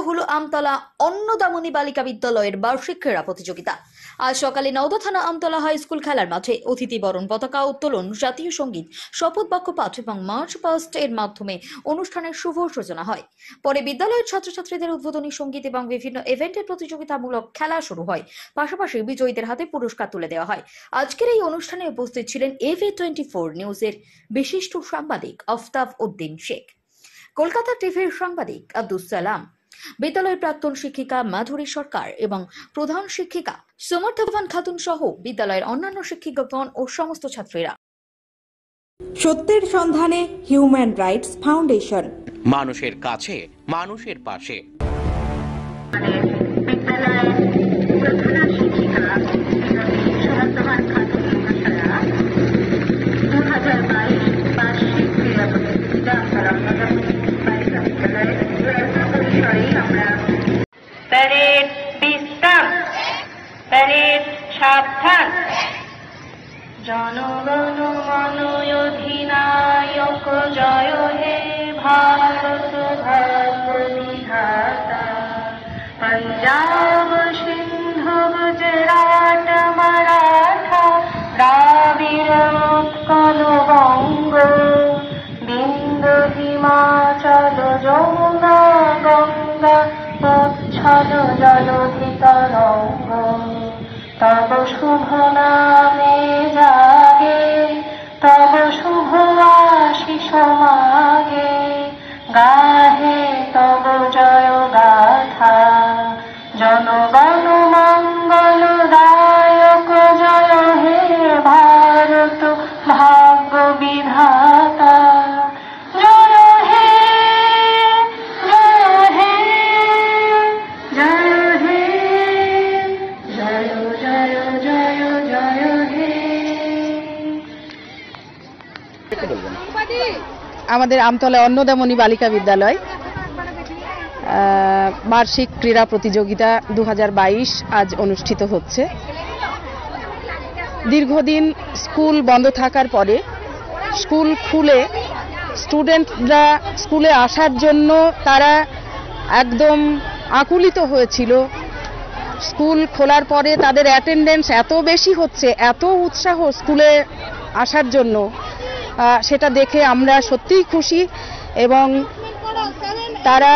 হলো আমতলা অন্নদামণি বালিকা বিদ্যালয়ের বার্ষিক ক্রীড়া প্রতিযোগিতা। আজ সকালে নওদা থানা আমতলা হাই স্কুল খেলার মাঠে অতিথি বরণ, পতাকা উত্তোলন, জাতীয় সঙ্গীত, শপথ বাক্য পাঠ এবং মার্চ পাস্ট এর মাধ্যমে অনুষ্ঠানের শুভ সূচনা হয়। পরে বিদ্যালয়ের ছাত্রছাত্রীদের উদ্বোধনী সঙ্গীত এবং বিভিন্ন ইভেন্টের প্রতিযোগিতামূলক খেলা শুরু হয়। পাশাপাশি বিজয়ীদের হাতে পুরস্কার তুলে দেওয়া হয়। আজকের এই অনুষ্ঠানে উপস্থিত ছিলেন AV24 নিউজের বিশিষ্ট সাংবাদিক আফতাব উদ্দিন শেখ, কলকাতা টিভির সাংবাদিক আব্দুল সালাম, বিদ্যালয়ের প্রাক্তন শিক্ষিকা মাধুরী সরকার এবং প্রধান শিক্ষিকা সমর্থবান খাতুন সহ বিদ্যালয়ের অন্যান্য শিক্ষকগণ ও সমস্ত ছাত্রীরা। সত্যের সন্ধানে হিউম্যান রাইটস ফাউন্ডেশন, মানুষের কাছে, মানুষের পাশে। প্যারেড বিশ্রাম, প্যারেড সাবধান। জনগণ মন অধিনায়ক জয় হে ভারত ভাগ্য বিধাতা। পঞ্জাব সিন্ধু গুজরাট মারাঠা দ্রাবিড় উৎকল বঙ্গ, বিন্দু হিমাচল যমুনা গঙ্গা উচ্ছল জলধি তরঙ্গ। তব শুভ নামে জাগে, তব শুভ আশিস মাগে, গাহে তব জয় গাথা। জনগণ মঙ্গল দায়ক জয় হে ভারত ভাগ্য বিধাতা। আমাদের আমতলা অন্নদামণি বালিকা বিদ্যালয় বার্ষিক ক্রীড়া প্রতিযোগিতা 2022 আজ অনুষ্ঠিত হচ্ছে। দীর্ঘদিন স্কুল বন্ধ থাকার পরে স্কুল খুলে স্টুডেন্টরা স্কুলে আসার জন্য তারা একদম আকুলিত হয়েছিল। স্কুল খোলার পরে তাদের অ্যাটেন্ডেন্স এত বেশি হচ্ছে, এত উৎসাহ স্কুলে আসার জন্য, সেটা দেখে আমরা সত্যিই খুশি। এবং তারা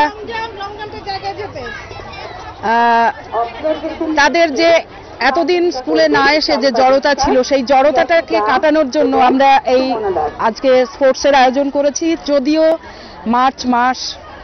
তাদের যে এতদিন স্কুলে না এসে যে জড়তা ছিল, সেই জড়তাটাকে কাটানোর জন্য আমরা এই আজকে স্পোর্টসের আয়োজন করেছি। যদিও মার্চ মাস,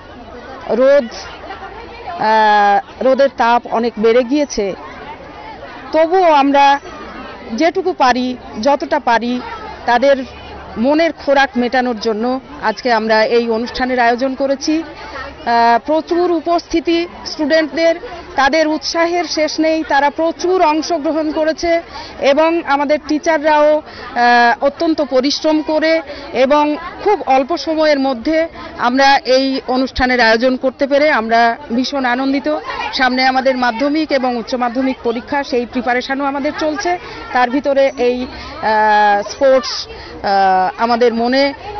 রোদের তাপ অনেক বেড়ে গিয়েছে, তবুও আমরা যেটুকু পারি, যতটা পারি, তাদের মনের খোরাক মেটানোর জন্য আজকে আমরা এই অনুষ্ঠানের আয়োজন করেছি। প্রচুর উপস্থিতি স্টুডেন্টদের, তাদের উৎসাহের শেষ নেই, তারা প্রচুর অংশগ্রহণ করেছে এবং আমাদের টিচাররাও অত্যন্ত পরিশ্রম করে এবং খুব অল্প সময়ের মধ্যে আমরা এই অনুষ্ঠানের আয়োজন করতে পেরে আমরা ভীষণ আনন্দিত। সামনে আমাদের মাধ্যমিক এবং উচ্চ মাধ্যমিক পরীক্ষা, সেই প্রিপারেশনও আমাদের চলছে। তার ভিতরে এই স্পোর্টস আমাদের মনে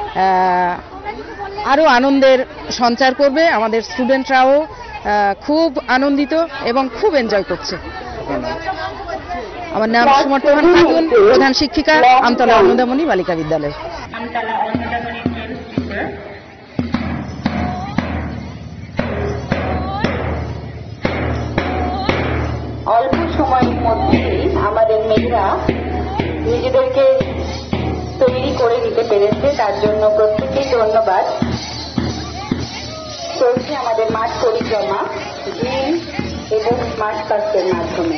আরও আনন্দের সঞ্চার করবে। আমাদের স্টুডেন্টরাও খুব আনন্দিত এবং খুব এনজয় করছে। আমার নাম সমর্থবান খাতুন, প্রধান শিক্ষিকা, আমতলা অন্নদামণি বালিকা বিদ্যালয়। অল্প সময়ের মধ্যে আমাদের মেয়েরা নিজেদেরকে তৈরি করে দিতে পেরেছে, তার জন্য প্রত্যেককেই ধন্যবাদ। চলছে আমাদের মাঠ পরিক্রমা ড্রিল এবং মাঠ পাস্টের মাধ্যমে।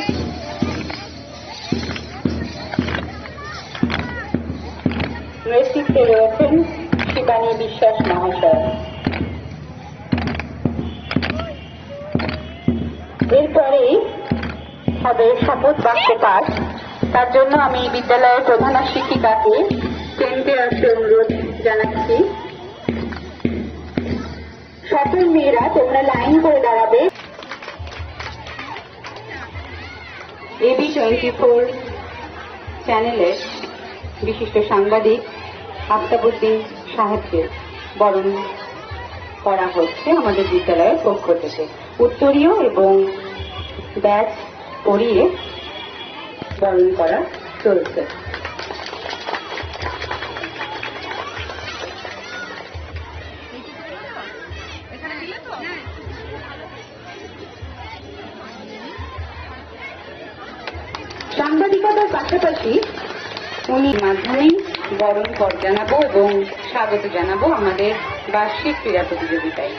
নেতৃত্বে রয়েছেন শিবানী বিশ্বাস মহাশয়। এরপরেই হবে শপথ বাক্য পাঠ। তার জন্য আমি বিদ্যালয়ের প্রধান শিক্ষিকাকে কেন্দ্রে আসতে অনুরোধ জানাচ্ছি। সকল মেয়েরা তোমরা লাইন করে দাঁড়াবে। AV24 চ্যানেলের বিশিষ্ট সাংবাদিক আফতাব উদ্দিন সাহেবকে বরণ করা হচ্ছে আমাদের বিদ্যালয়ের পক্ষ থেকে। উত্তরীয় এবং ব্যাচ পরিয়ে বরণ করা চলছে। সাংবাদিকতার পাশাপাশি উনি মাধ্যমেই বরণ জানাবো এবং স্বাগত জানাবো আমাদের বার্ষিক ক্রীড়া প্রতিযোগিতায়।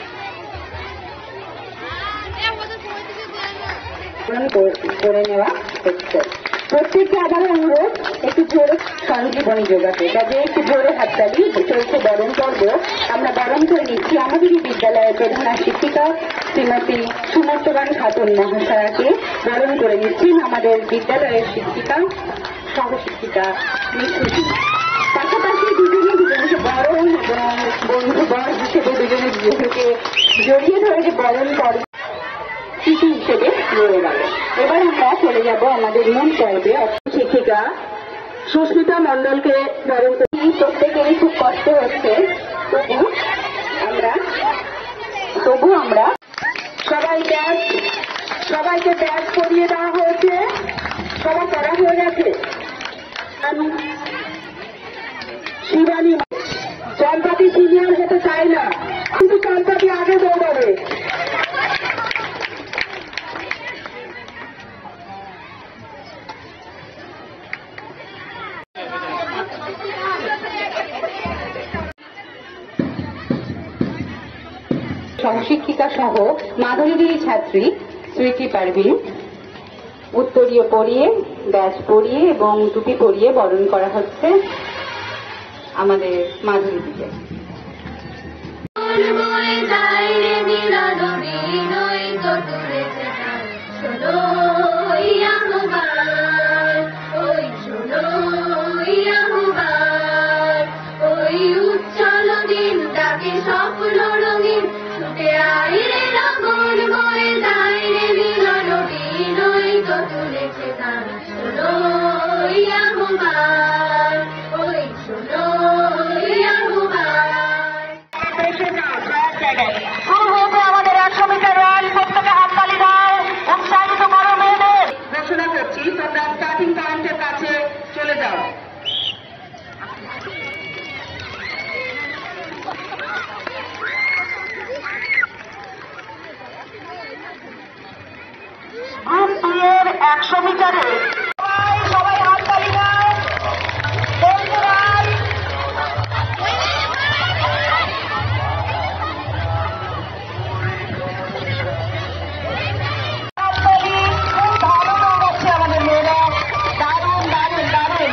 করে নেওয়া হচ্ছে। প্রত্যেককে আবার অনুরোধ একটু জোরে সঞ্জীবনী যোগাতে, কাজে একটু জোরে হাততালি। চলছে বরণ পর্ব। আমরা বরণ করে নিচ্ছি আমাদেরই বিদ্যালয়ের প্রধান শিক্ষিকা শ্রীমতী সুমন্তবান খাতুন মহাশয়াকে বরণ করে নিচ্ছেন আমাদের বিদ্যালয়ের শিক্ষিকা সহশিক্ষিকা মিঠুজি। পাশাপাশি দুজনকে বরণ এবং বন্ধু বর হিসেবে দুজনকে জড়িয়ে ধরে যে বরণ করে স্মৃতি হিসেবে রয়ে গেল। এবার আমরা চলে যাব আমাদের মূল পর্বে। শিক্ষিকা সুস্মিতা মণ্ডলকে বরণ করি। প্রত্যেকেরই খুব কষ্ট হচ্ছে, তবু আমরা সবাইকে ব্যাচ পরিয়ে দেওয়া হয়েছে। সবাই করা হয়ে গেছে। শিবানী চম্পাতি সিনিয়র হতে চায় না, কিন্তু চম্পাতি আগে দৌড়াবে। সহশিক্ষিকা সহ মাধুরীগিরি ছাত্রী সুইটি পারভিন উত্তরীয় পরিয়ে ব্যাচ পরিয়ে এবং টুপি পরিয়ে বরণ করা হচ্ছে আমাদের মাধুরীদিকে। আমাদের 100 মিটার রান। প্রত্যেকে হাততালি দাও, উৎসাহিত করো মেয়েদের। ঘোষণা করছি, তোমরা স্টার্টিং পয়েন্টের কাছে চলে যাও। গ্রুপ 2 এর 100 মিটারে সবাই হাততালি দাও। আমাদের মেয়েরা দারুণ দারুণ দারুণ।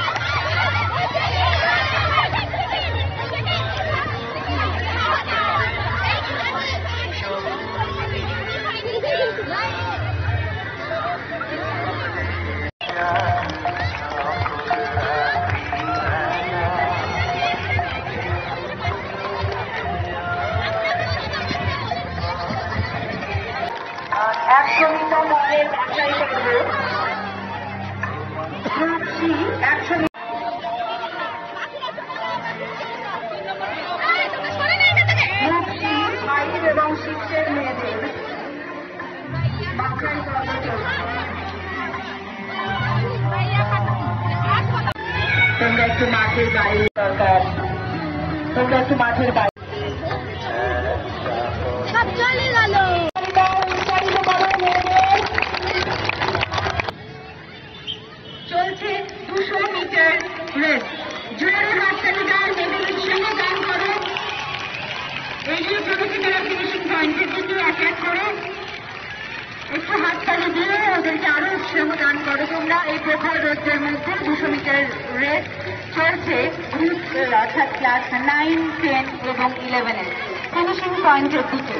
এবং শিক্ষের মেয়েদের বাছাই করা তোমরা একটু মাঠের বাইরে দরকার, তোমরা একটু মাঠের বাইরে চলছে 200 মিটার রেস। জোরে হাততালি দাও, মেয়েদের সঙ্গে গান করো। এগিয়ে চলেছে তারা ফিনিশিং পয়েন্টের দিকে এক এক করে। একটু হাততালি দিয়ে ওদেরকে আরো উৎসাহ দান করো তোমরা। এই প্রখর রোদের মধ্যে 200 মিটার রেস চলছে গ্রুপ অর্থাৎ ক্লাস 9, 10 এবং 11 এর ফিনিশিং পয়েন্টের দিকে।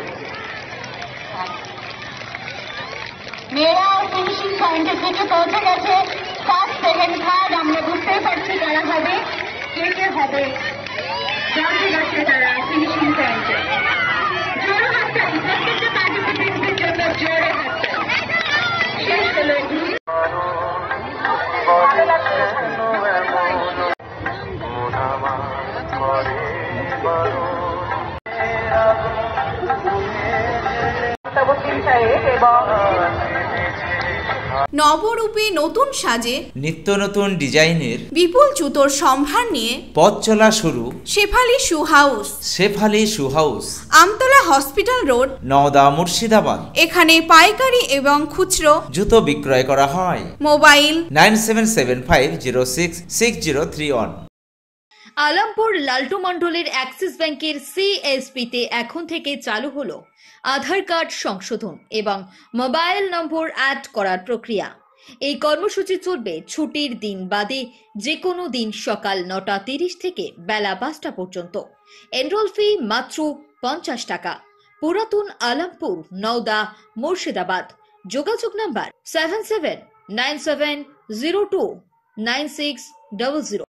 মেয়েরা ফিনিশিং পয়েন্টের দিকে পৌঁছে গেছে। ফার্স্ট, সেকেন্ড, থার্ড আমরা বুঝতেই পারছি তারা হবে, কে হবে। পৌঁছে গেছে তারা ফিনিশিং পয়েন্টে। জোরে হাততালি, প্রত্যেকটা পার্টিসিপেন্টের জন্য জোরে হাততালি। শেষ হলো নবরূপে নতুন সাজে নিত্য নতুন ডিজাইনের বিপুল জুতোর সম্ভার নিয়ে পথ চলা শুরু Shefali shoe house, Shefali shoe house, Amtala hospital road, Nowda, Murshidabad. এখানে পাইকারি এবং খুচরো জুতো বিক্রয় করা হয়। মোবাইল 9775066031। আলমপুর লালটু মণ্ডলের অ্যাক্সিস ব্যাংকের সিএসপিতে এখন থেকে চালু হলো আধার কার্ড সংশোধন এবং মোবাইল নম্বর অ্যাড করার প্রক্রিয়া। এই কর্মসূচি চলবে ছুটির দিন বাদে যে কোনো দিন সকাল 9:30 থেকে বেলা 5টা পর্যন্ত। এনরোল ফি মাত্র 50 টাকা। পুরাতন আলমপুর, নওদা, মুর্শিদাবাদ। যোগাযোগ নাম্বার 7797029600।